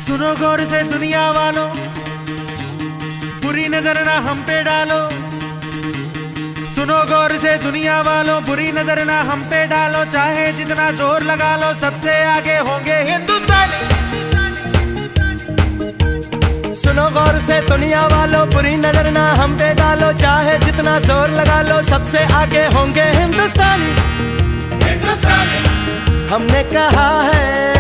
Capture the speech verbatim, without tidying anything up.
सुनो गौर से दुनिया वालों, बुरी नजर ना हम पे डालो। सुनो गौर से दुनिया वालों, बुरी नजर ना हम पे डालो। चाहे जितना जोर लगा लो, सबसे आगे होंगे हिंदुस्तानी। सुनो गौर से दुनिया वालों, बुरी नजर ना हम पे डालो। चाहे जितना जोर लगा लो, सबसे आगे होंगे हिंदुस्तानी। हिंदुस्तानी हमने कहा है